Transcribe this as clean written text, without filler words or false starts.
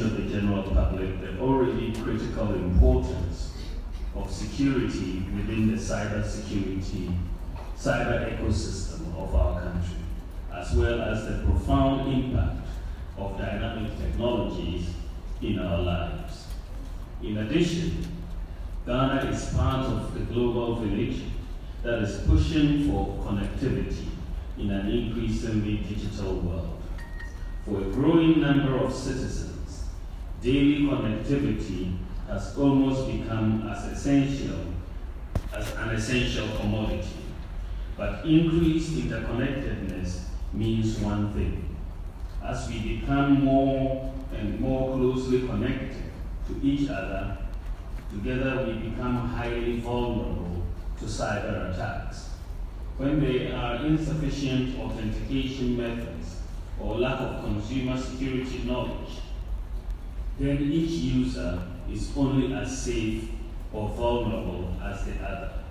of the general public the already critical importance of security within the cyber ecosystem of our country, as well as the profound impact of dynamic technologies in our lives. In addition, Ghana is part of the global village that is pushing for connectivity in an increasingly digital world. For a growing number of citizens, daily connectivity has almost become as an essential commodity. But increased interconnectedness means one thing. As we become more and more closely connected to each other, together we become highly vulnerable to cyber attacks. When there are insufficient authentication methods or lack of consumer security knowledge, then each user is only as safe or vulnerable as the other.